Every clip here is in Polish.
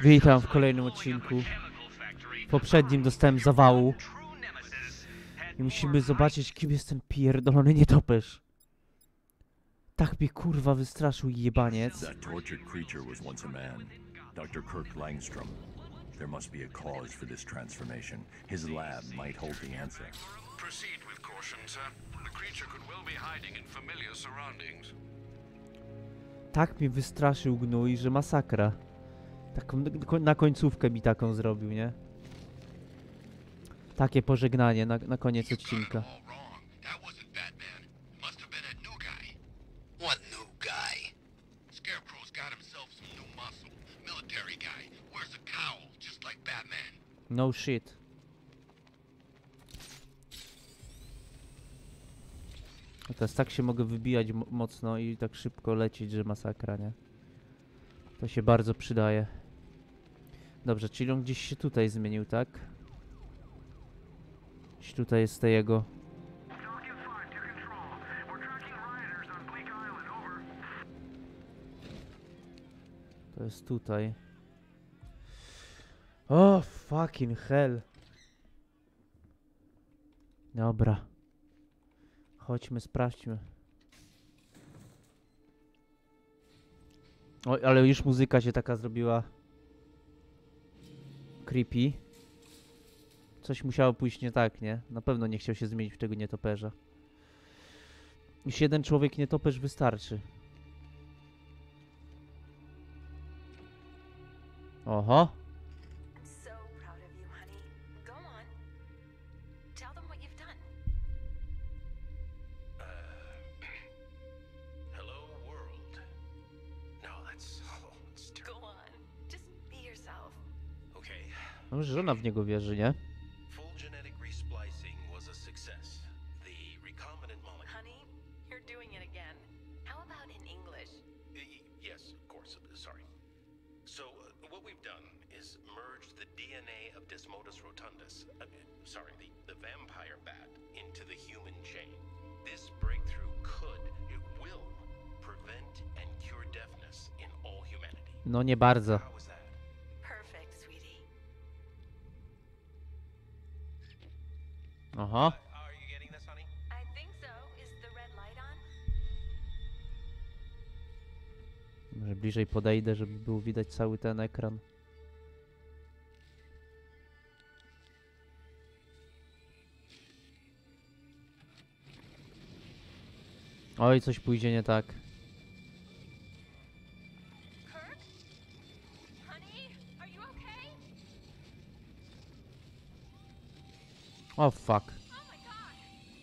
Witam w kolejnym odcinku. W poprzednim dostałem zawału. I musimy zobaczyć, kim jest ten pierdolony nietoperz. Tak mnie kurwa wystraszył jebaniec. That tortured creature was once a man, Dr. Kirk Langstrom. There must be a cause for this transformation. His lab might hold the answer. Proceed with caution, sir. The creature could well be hiding in familiar surroundings. Tak mnie wystraszył gnój, że masakra. Taką, na końcówkę mi taką zrobił, nie? Takie pożegnanie na koniec odcinka. What new guy? Scarecrow's got himself some new muscle. Military guy. Wears a cowl, just like Batman. No shit. A teraz tak się mogę wybijać mocno i tak szybko lecieć, że masakra, nie? To się bardzo przydaje. Dobrze, czyli on gdzieś się tutaj zmienił, tak? Gdzieś tutaj jest te jego... To jest tutaj. O, fucking hell. Dobra. Chodźmy, sprawdźmy. Oj, ale już muzyka się taka zrobiła. Creepy. Coś musiało pójść nie tak, nie? Na pewno nie chciał się zmienić w tego nietoperza. Już jeden człowiek nietoperz wystarczy. Oho. No, żona w niego wierzy, nie? Full genetic resplicing was a success. The recombinant molecule. Honey, you're doing it again. How about in English? Yes, of course. Sorry. So, what we've done is merged the DNA of Desmodus rotundus, the vampire bat, into the human chain. This breakthrough it will prevent and cure deafness in all humanity. No nie bardzo. How was that? Perfect, sweetie. Aha. Are you getting this, honey? I think so. Is the red light on? Może bliżej podejdę, żeby było widać cały ten ekran. Oj, coś pójdzie nie tak. Kirk? Honey, are you okay? O fuck. Oh my god.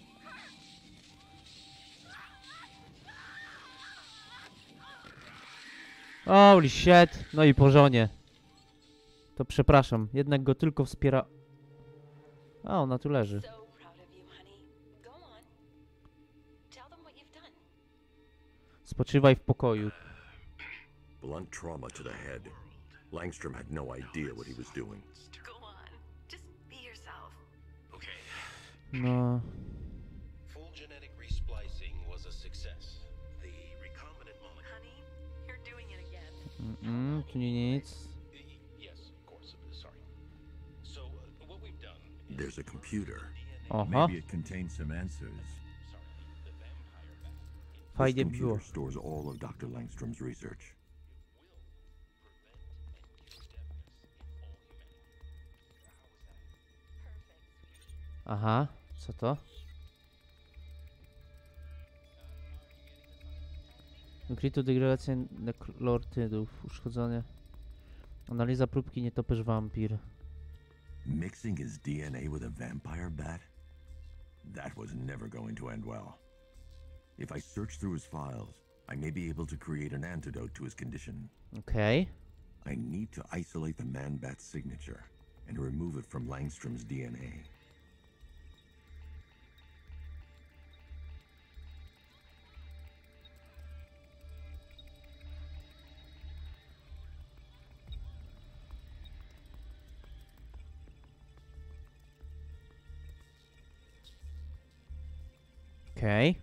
Holy shit. No i po żonie. To przepraszam, jednak go tylko wspiera... A, ona tu leży. So proud of you, honey. Go on. Tell them what you've done. Spoczywaj w pokoju. Blunt trauma to the head. Langstrom had no idea what he was doing. Go on. Just be yourself. Okay. No... Full genetic resplicing was a success. The recombinant molecule. Honey, you're doing it again. tu nie nic. Yes, of course. Sorry. So, what we've done is There's a computer. Aha. Maybe it contains some answers. the vampire bat. This Fajnie było. computer stores all of Dr. Langstrom's research. Aha, co to? Wykryto degradację neklortydów, uszkodzenie. Analiza próbki nietoperz wampir. Mixing his DNA with a vampire bat? That was never going to end well. If I search through his files, I may be able to create an antidote to his condition. Okej. I need to isolate the man-bat's signature and remove it from Langstrom's DNA. Okej.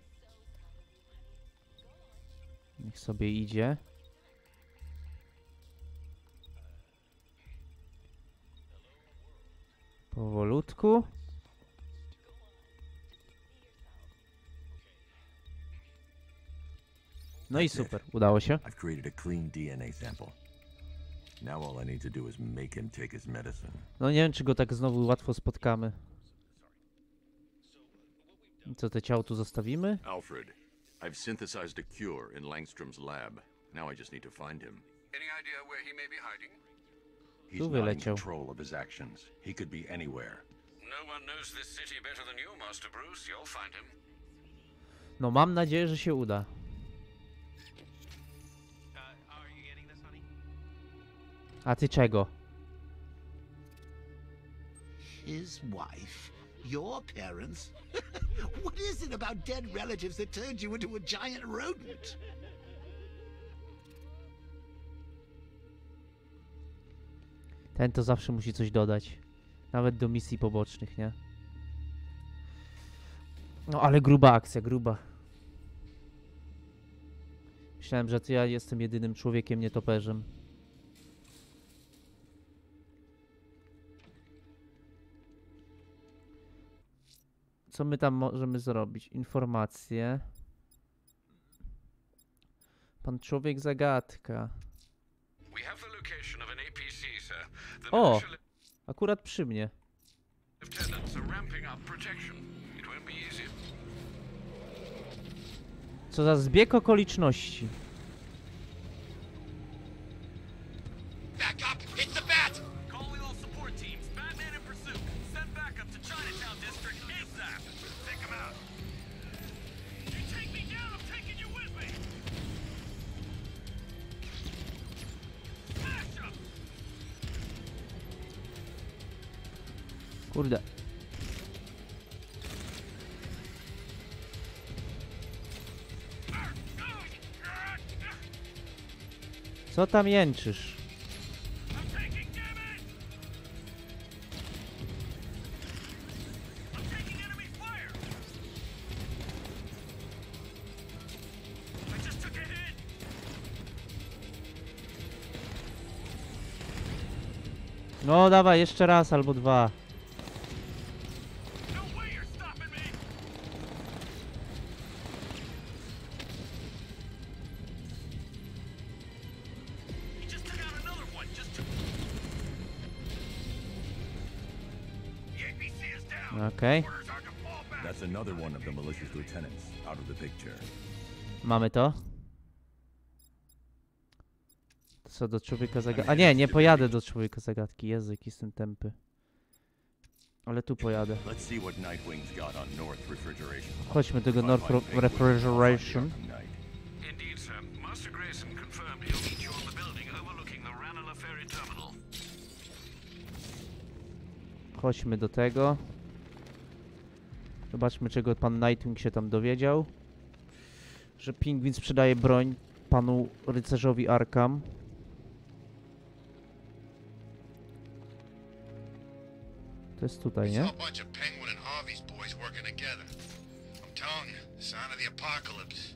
Niech sobie idzie. Powolutku. No i super, udało się. I've created a clean DNA sample. Now all I need to do is make him take his medicine. No nie wiem, czy go tak znowu łatwo spotkamy. Co, te ciało tu zostawimy? Alfred, I've synthesized a cure in Langstrom's lab. Now I just need to find him. Any idea where he may be hiding? He's Tu not in wyleciał. control of his actions. He could be anywhere. No one knows this city better than you, Master Bruce. You'll find him. No mam nadzieję, że się uda. Are you getting this, honey? A ty czego? His wife? Your parents? What is it about dead relatives that turned you into a giant rodent? Ten to zawsze musi coś dodać. Nawet do misji pobocznych, nie? No ale gruba akcja, gruba. Myślałem, że to ja jestem jedynym człowiekiem nietoperzem. Co my tam możemy zrobić? Informacje. Pan człowiek zagadka. We have the location of an APC, sir. The O! militia Akurat przy mnie. lieutenants are ramping up protection. It won't be easy. Co za zbieg okoliczności. Back up! Hit the bat! Calling all support teams. Batman in pursuit. Send backup to Chinatown District ASAP. Take him out. You take me down, I'm taking you with me. Smash him! Kurde. Co tam jęczysz? I'm taking damage! I'm taking enemy fire! I just took a hit! No dawaj, jeszcze raz albo dwa. No way you're stopping me! He just took out another one, just to... The APC is down! Okej. Orders are to fall back! That's another one of the malicious lieutenants out of the picture. Mamy to. Co do człowieka zagadki. A nie, nie pojadę do człowieka zagadki. Jezu, jaki jestem tępy. Ale tu pojadę. Let's see what Nightwing's got on North Refrigeration. Chodźmy do tego North Find Penguin, Refrigeration. I'll find you tonight. Indeed, sir. Master Grayson confirmed he'll meet you on the building overlooking the Ranelagh Ferry Terminal. Chodźmy do tego. Zobaczmy, czego pan Nightwing się tam dowiedział. Że pingwin sprzedaje broń panu rycerzowi Arkham. To jest tutaj, nie? Saw a bunch of Penguin and Harvey's boys working together. I'm telling you, sign of the apocalypse.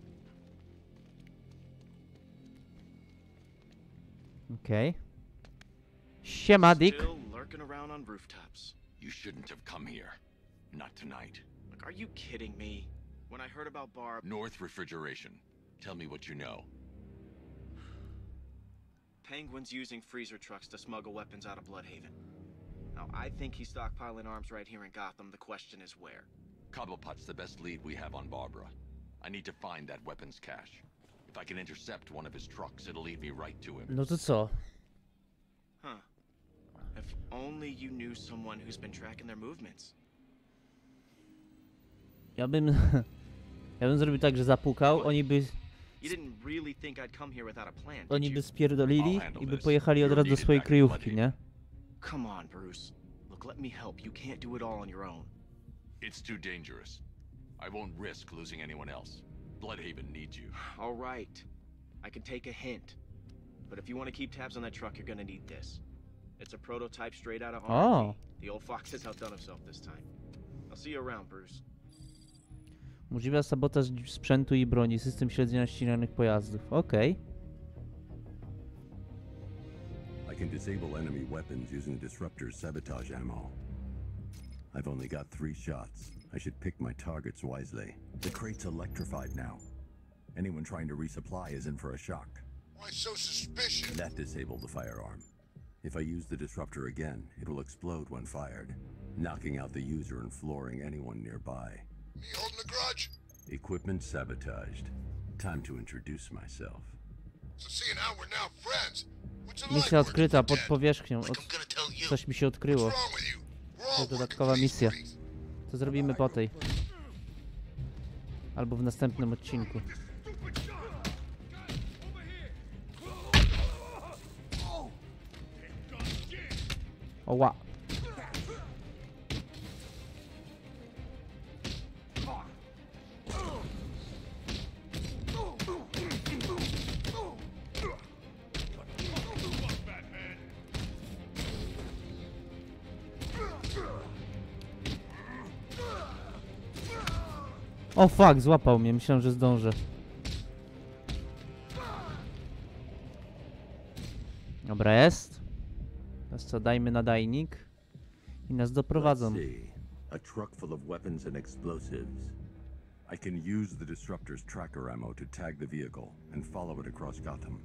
Okej. Siema, Dick. Still lurking around on rooftops. You shouldn't have come here. Not tonight. Like, are you kidding me? When I heard about Barb, North Refrigeration. Tell me what you know. Penguin's using freezer trucks to smuggle weapons out of Bloodhaven. Now, I think he's stockpiling arms right here in Gotham. The question is where. Cobblepot's the best lead we have on Barbara. I need to find that weapons cache. If I can intercept one of his trucks, it'll lead me right to him. No to co? Huh. If only you knew someone who's been tracking their movements. Ja bym... ja bym zrobił tak, że zapukał, oni by... You didn't really think I'd come here without a plan, did Oni you? by spierdolili I'll handle i by this. pojechali od You're razu do needed swojej back in kryjówki, Bloodhaven. nie? Come on, Bruce. Look, let me help. You can't do it all on your own. It's too dangerous. I won't risk losing anyone else. Bloodhaven needs you. All right. I can take a hint. But if you want to keep tabs on that truck, you're gonna need this. It's a prototype straight out of Oh. R&D. The old fox has outdone himself this time. I'll see you around, Bruce. Możliwa sabotaż sprzętu i broni, system śledzenia ścinanych pojazdów. Okej. I can disable enemy weapons using Disruptor's sabotage ammo. I've only got 3 shots. I should pick my targets wisely. The crate's electrified now. Anyone trying to resupply is in for a shock. Why so suspicious? That disabled the firearm. If I use the disruptor again, it will explode when fired, knocking out the user and flooring anyone nearby. Me holding a grudge? Equipment sabotaged. Time to introduce myself. So seeing how we're now friends, what's it like Misja working odkryta for pod Dad? powierzchnią. Like I'm gonna tell you. Coś mi się odkryło. What's wrong with you? We're To all jest working dodatkowa for these misja. freaks. To zrobimy po tej. Albo w następnym odcinku. Oła. O fuck, złapał mnie, myślałem, że zdążę. Dobra, jest. Teraz co, dajmy nadajnik i nas doprowadzą. Let's see. A truck full of weapons and explosives. I can use the disruptor's tracker ammo to tag the vehicle and follow it across Gotham.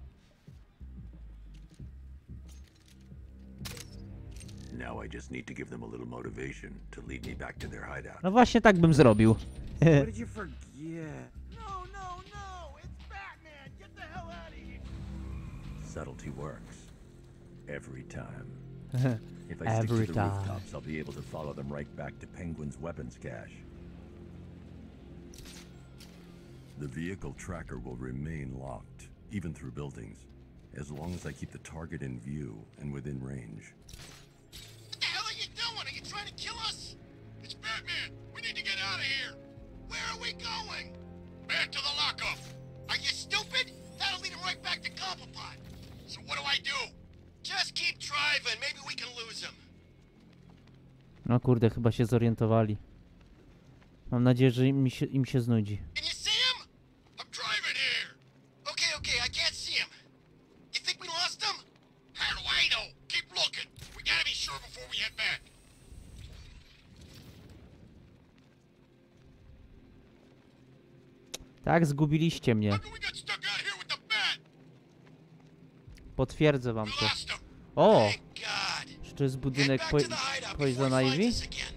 Now I just need to give them a little motivation to lead me back to their hideout. No właśnie tak bym zrobił. What did you forget? No, no, no! It's Batman! Get the hell out of here! Subtlety works. Every time. If I stick Every to the time. rooftops, I'll be able to follow them right back to Penguin's weapons cache. The vehicle tracker will remain locked, even through buildings, as long as I keep the target in view and within range. What the hell are you doing? Are you trying to kill us? It's Batman. We need to get out of here. Where are we going? Back to the lockup. Are you stupid? That'll lead him right back to Cobblepot. So what do I do? Just keep driving. Maybe we can lose him. No kurde, chyba się zorientowali. Mam nadzieję, że im się znudzi. Can you see him? I'm driving here. Okay, I can't see him. You think we lost him? How do I know? Keep looking. We gotta be sure before we head back. Tak, zgubiliście mnie. How come we got stuck out here with the bat? Potwierdzę wam We to. lost him. O! Thank God. Czy to jest Head budynek back to the hideout Poison before he Ivy? finds us again.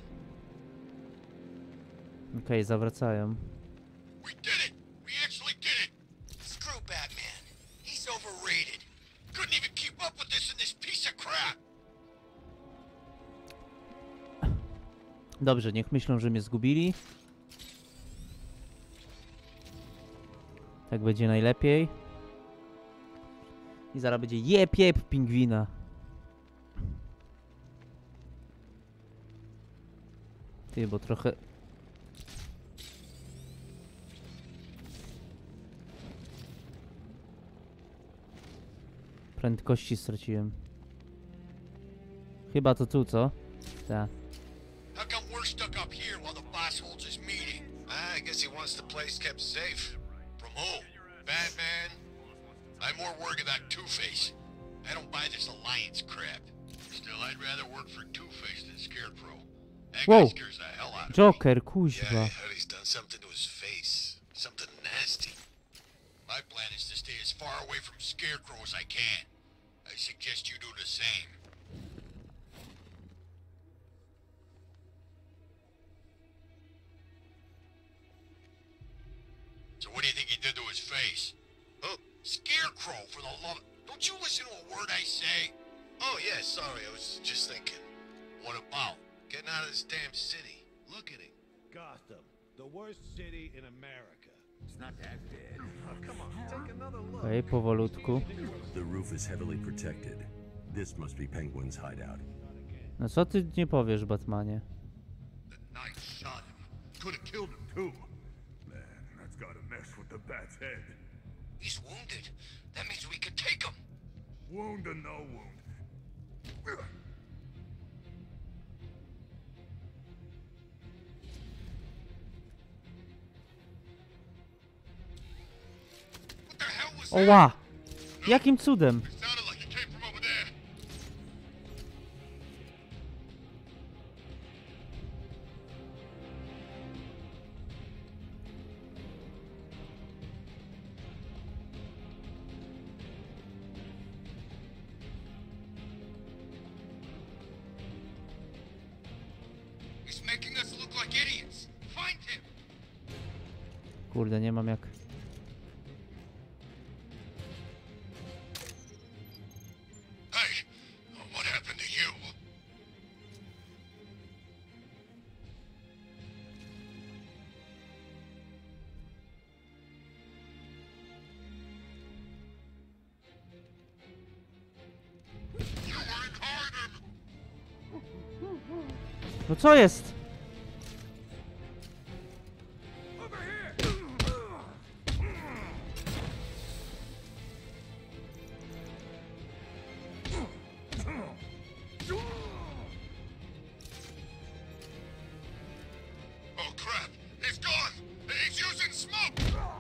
Okej, zawracają. We did it. We actually did it. Screw Batman. He's overrated. Couldn't even keep up with this in this piece of crap. Dobrze, niech myślą, że mnie zgubili. Tak będzie najlepiej. I zaraz będzie jep pingwina. Ty, bo trochę... Prędkości straciłem. Chyba to tu, co? Tak. How come we're stuck up here while the boss holds his meeting? I guess he wants the place kept safe. From who? Batman? I'm more worried about Two-Face. I don't buy this alliance crap. Still, I'd rather work for Two-Face than Scarecrow. That Whoa. guy scares the hell out of me. Joker, Yeah, I kuźwa. heard he's done something to his face. Something nasty. My plan is to stay as far away from Scarecrow as I can. I suggest you do the same. So what do you think he did to his face? Oh, Scarecrow, for the love... Don't you listen to a word I say? oh yeah, sorry, I was just thinking. What about? Getting out of this damn city. Look at it. Gotham, the worst city in America. It's not that bad. Come on, take another look. Okej, powolutku. The roof is heavily protected. This must be Penguin's hideout. No co ty nie powiesz, Batmanie? The knight shot him. Could have killed him too. Man, that's gotta mess with the bat's head. He's wounded. That means we could take him. Wound or no wound. What the hell was that? Oła! Jakim cudem? It sounded like it came from over there. making us look like idiots. Find him. Kurde, nie mam jak. Hey, what happened to you? You ain't hiding. No co jest? Oh crap! He's gone! He's using smoke!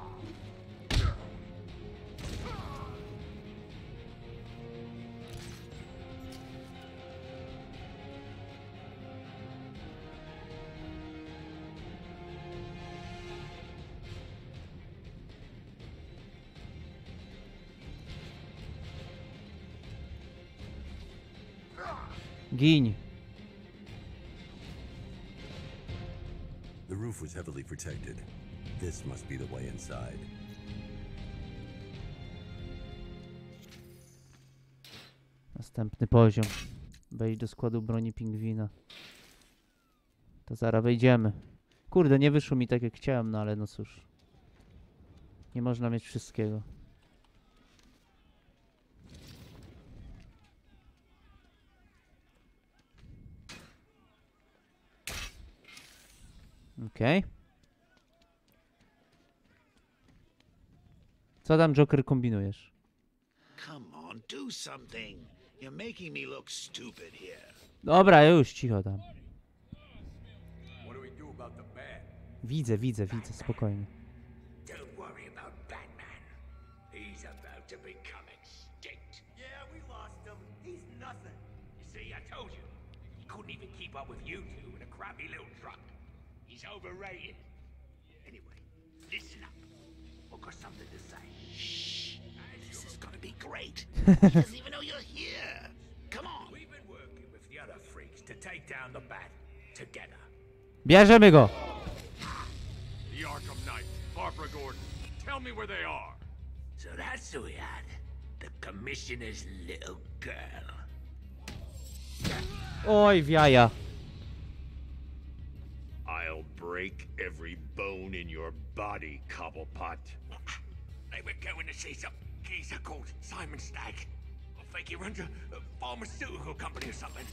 Gin. The roof was heavily protected. This must be the way inside. Następny poziom. Wejdź do składu broni pingwina. To zaraz wejdziemy. Kurde, nie wyszło mi tak jak chciałem, no ale no cóż. Nie można mieć wszystkiego. Okej. Co tam, Joker, kombinujesz? Come on, do something. You're making me look stupid here. Dobra, już, cicho tam. What do we do about the bat? Widzę, spokojnie. Don't worry about Batman. He's about to become extinct. Yeah, we lost him. He's nothing. You see, I told you. He couldn't even keep up with you two in a crappy little truck. He's overrated. Anyway, listen up. I've got something to say. Shh. This is gonna be great. He doesn't even know you're here. Come on. We've been working with the other freaks to take down the bat together. Bierzemy go! The Arkham Knight, Barbara Gordon. Tell me where they are. So that's who we had. The commissioner's little girl. Oj, w jaja. I'll break every bone in your body, Cobblepot. They were going to see some geezer called Simon Stagg. I think he runs a pharmaceutical company or something.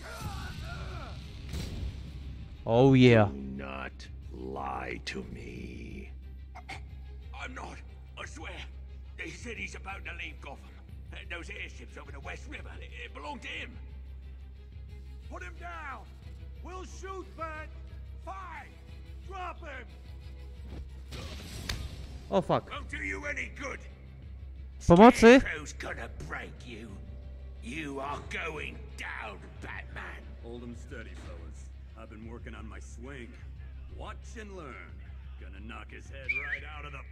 Oh yeah. Do not lie to me. I'm not, I swear. They said he's about to leave Gotham. Those airships over the West River, it belonged to him. Put him down. We'll shoot, Bat. Fine. Drop him. O fuck. Won't do you any good. Pomocy? Scarecrow's gonna break you. You are going down, Batman. Hold 'em steady, fellas. I've been working on my swing. Watch and learn. Gonna knock his head right out of the...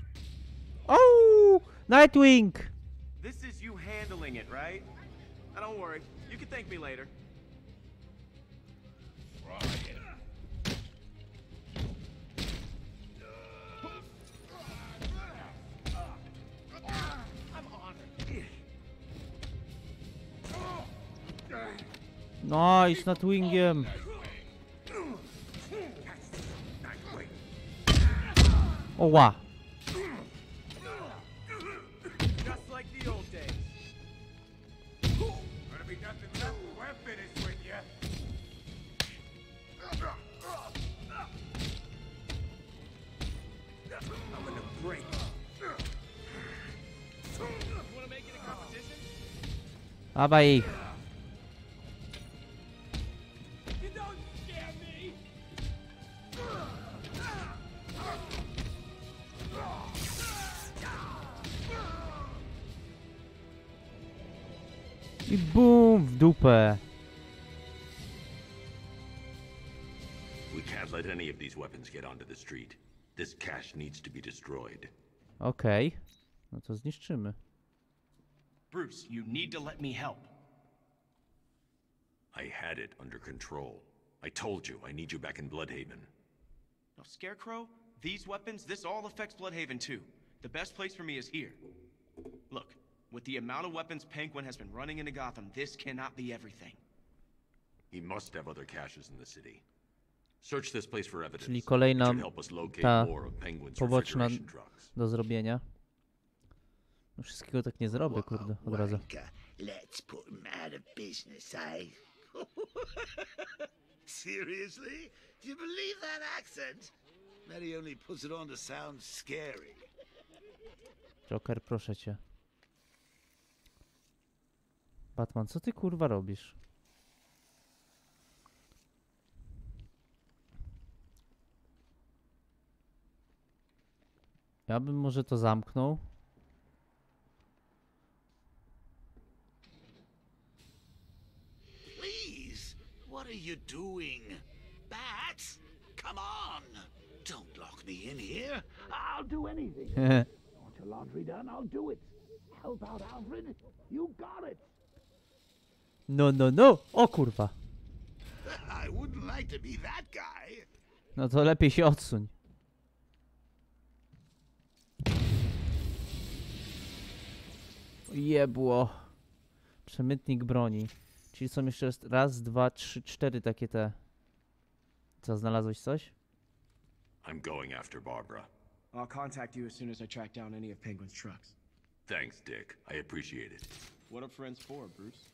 Oh! Nightwing! This is you handling it, right? Now don't worry. You can thank me later. Nice, Nightwingiem. Oła. Just like the old days. Gonna be nothing left when we're finished with you. I'm gonna break. Wanna make it a competition? Dawaj ich. You don't scare me. I bum w dupę. We can't let any of these weapons get onto the street. This cache needs to be destroyed. Okej. No to zniszczymy. Bruce, you need to let me help. I had it under control. I told you, I need you back in Bloodhaven. Now, Scarecrow, these weapons, this all affects Bloodhaven too. The best place for me is here. Look, with the amount of weapons Penguin has been running into Gotham, this cannot be everything. He must have other caches in the city. Search this place for evidence. Czyli kolejna It should help us locate ta more of Penguin's poboczna refrigeration trucks. do zrobienia. No wszystkiego tak nie zrobię, kurde, od razu. Let's put him out of business, eh? Seriously? Do you believe that accent? That he only puts it on to sound scary. Joker, proszę cię. Batman, co ty kurwa robisz? Ja bym może to zamknął. Please, what are you doing? Bats? Come on! Don't lock me in here. I'll do anything. Want your laundry done? I'll do it. Help out, Alfred. You got it. No, no, no! O kurwa! I wouldn't like to be that guy. No to lepiej się odsuń. Jebło. Przemytnik broni. Czyli są jeszcze raz, dwa, trzy, cztery takie te. Co, znalazłeś coś? I'm going after Barbara. I'll contact you as soon as I track down any of Penguin's trucks. Thanks, Dick. I appreciate it. What are friends for, Bruce?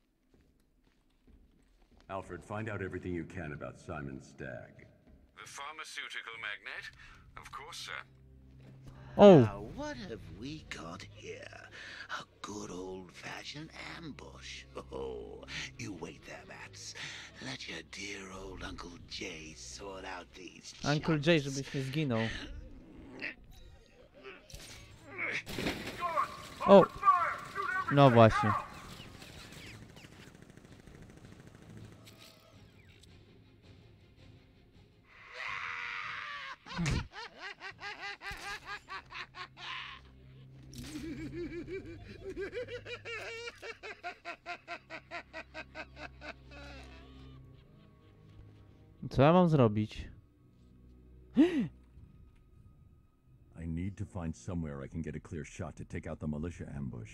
Alfred, find out everything you can about Simon Stagg. The pharmaceutical magnate? Of course, sir. Oh. Now, what have we got here? A good old-fashioned ambush. Oh, you wait there, Bats. Let your dear old Uncle Jay sort out these Uncle Jay, żebyś nie zginął. O! No właśnie. Co ja mam zrobić? I need to find somewhere I can get a clear shot to take out the militia ambush.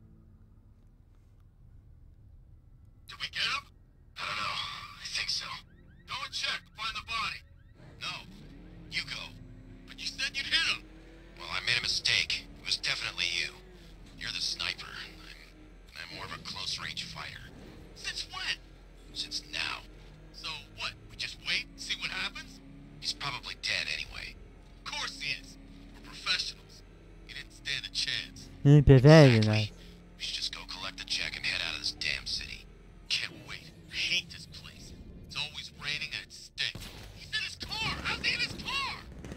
Did we get him? I don't know. I think so. Go and check. Find the body. No. You go. But you said you'd hit him. Well, I made a mistake. It was definitely you. You're the sniper. I'm more of a close-range fighter. Since when? Since now. So what? We just wait, see what happens? He's probably dead anyway. Of course he is. We're professionals. He didn't stand a chance. Exactly. We should just go collect the check and head out of this damn city. Can't wait. I hate this place. It's always raining and it stinks. He's in his car! How's he in his car?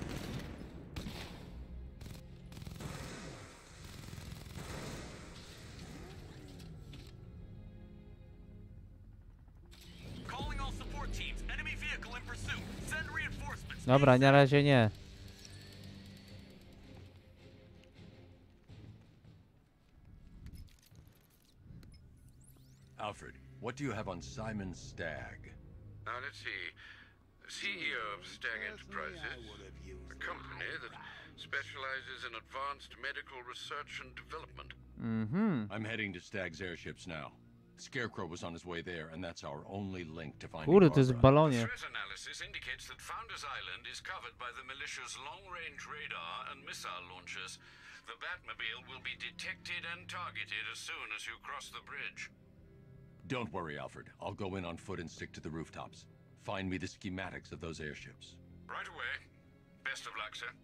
Calling all support teams. Enemy vehicle in pursuit. Send reinforcements. Dobra, na razie nie. Alfred, what do you have on Simon Stagg? Now, let's see. CEO of Stagg Enterprises, a company that specializes in advanced medical research and development. I'm heading to Stagg's airships now. Scarecrow was on his way there, and that's our only link to finding Kurde, to jest w Barbara. balonie. Threat analysis indicates that Founders Island is covered by the militia's long-range radar and missile launchers. The Batmobile will be detected and targeted as soon as you cross the bridge. Don't worry, Alfred. I'll go in on foot and stick to the rooftops. Find me the schematics of those airships. Right away. Best of luck, sir.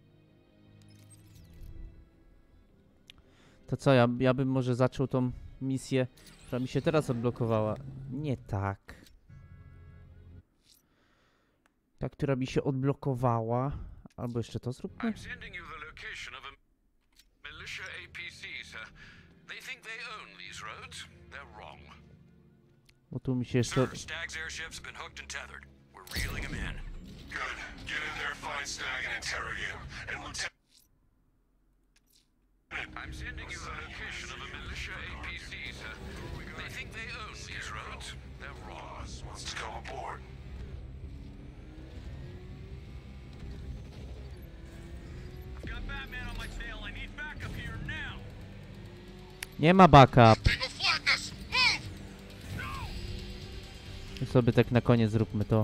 To co, ja bym może zaczął tą misję, która mi się teraz odblokowała. Nie tak. Ta, która mi się odblokowała. Albo jeszcze to zróbmy. I'm sending you the location of a militia APC, sir. They think they own these roads. They're wrong. Bo tu mi się jeszcze... Sir, Stagg's airships have been hooked and tethered. We're reeling them in. Good. Get in there, find Stagg and interrogate him. And Lieutenant... I'm sending you the location of a militia APC, sir. They think they own these roads. They're wrong. Wants to come aboard. Nie ma backup. I sobie tak na koniec zróbmy to.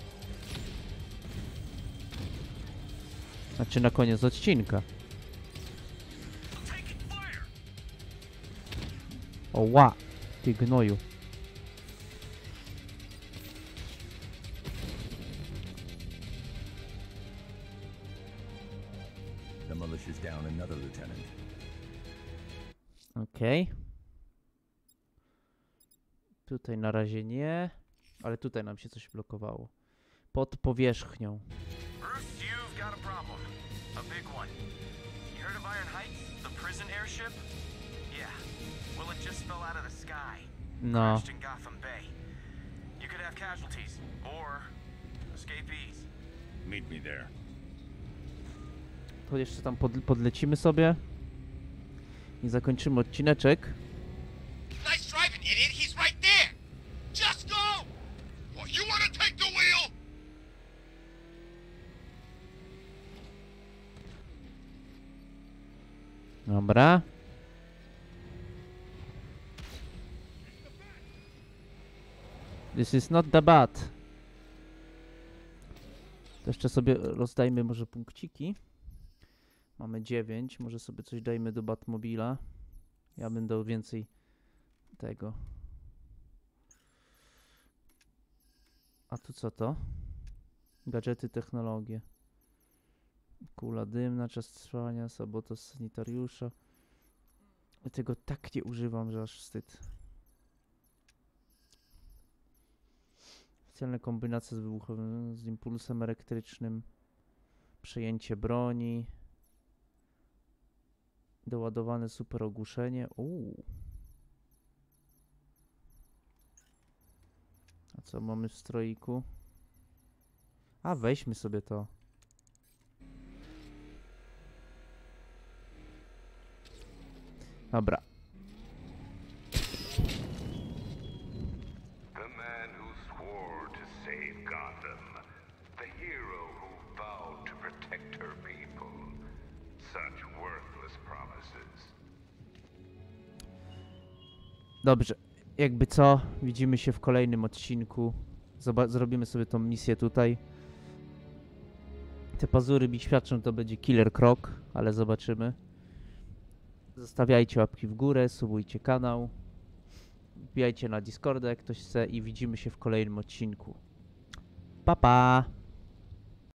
Znaczy na koniec odcinka. O ła! Ty gnoju. The militia's down another lieutenant. Okej. Tutaj na razie nie. Ale tutaj nam się coś blokowało. Pod powierzchnią. Bruce, you've got a problem. A big one. You heard of Iron Heights? The prison airship? Yeah. Well, it just fell out of the sky. No. Crashed in Gotham Bay. You could have casualties. Or escapees. Meet me there. To jeszcze tam podlecimy sobie. I zakończymy odcineczek. Nice driving, idiot. He's right there. Just go. Well, you want to take the wheel? Dobra. This is not the bat. To jeszcze sobie rozdajmy może punkciki. Mamy 9. Może sobie coś dajmy do Batmobila. Ja bym dał więcej tego. A tu co to? Gadżety, technologie. Kula dymna, czas trwania, sabotaż sanitariusza. Ja tego tak nie używam, że aż wstyd. Specjalne kombinacje z wybuchowym, z impulsem elektrycznym. Przejęcie broni. Doładowane super ogłuszenie. A co mamy w stroiku? A weźmy sobie to. Dobra. The man who swore to save Gotham. The hero who vowed to protect her people. Such worthless promises. Dobrze. Jakby co, widzimy się w kolejnym odcinku. Zrobimy sobie tą misję tutaj. Te pazury mi świadczą, to będzie killer krok, ale zobaczymy. Zostawiajcie łapki w górę, subujcie kanał. Wbijajcie na Discorda, jak ktoś chce, i widzimy się w kolejnym odcinku. Pa, pa!